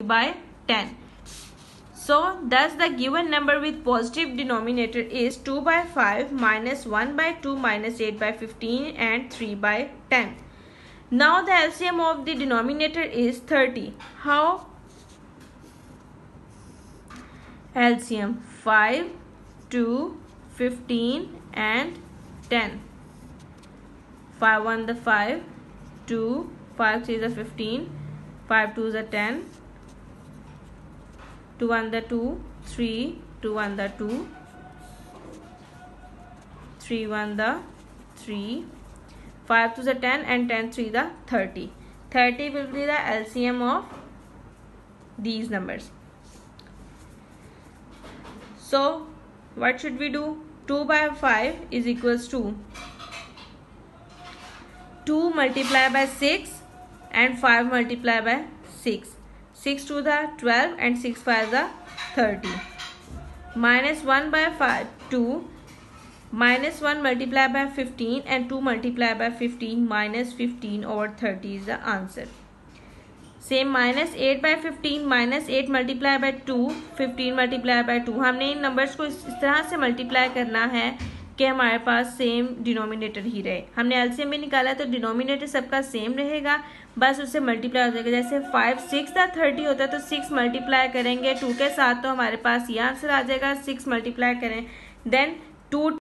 by 10. So thus the given number with positive denominator is 2 by 5 minus 1 by 2 minus 8 by 15 and 3 by 10. Now the LCM of the denominator is 30. How? LCM 5, 2, 15 and 10. 5 1 the 5, 2, 5 3 the 15, 5 2 the 10, 2 1 the 2, 3, 2 1 the 2, 3 1 the 3, 5 2 the 10 and 10 3 the 30. 30 will be the LCM of these numbers. So what should we do? 2 by 5 is equals to 2 multiplied by 6 and 5 multiplied by 6. 6 to the 12 and 6 5 the 30. Minus 1 by 5, 2. Minus 1 multiplied by 15 and 2 multiplied by 15 minus 15 over 30 is the answer. Same minus 8 by 15 minus 8 multiप्लाई by 2 15 multiप्लाई by 2. हमने इन numbers को इस तरह से multiply करना है कि हमारे पास same denominator ही रहे. हमने एलसीएम में निकाला तो डिनोमिनेटर सबका सेम रहेगा, बस उससे मल्टीप्लाई हो जाएगा. जैसे 5 6 था 30 होता है तो 6 मल्टीप्लाई करेंगे 2 के साथ तो हमारे पास ये आंसर आ जाएगा. 6 मल्टीप्लाई करें देन 2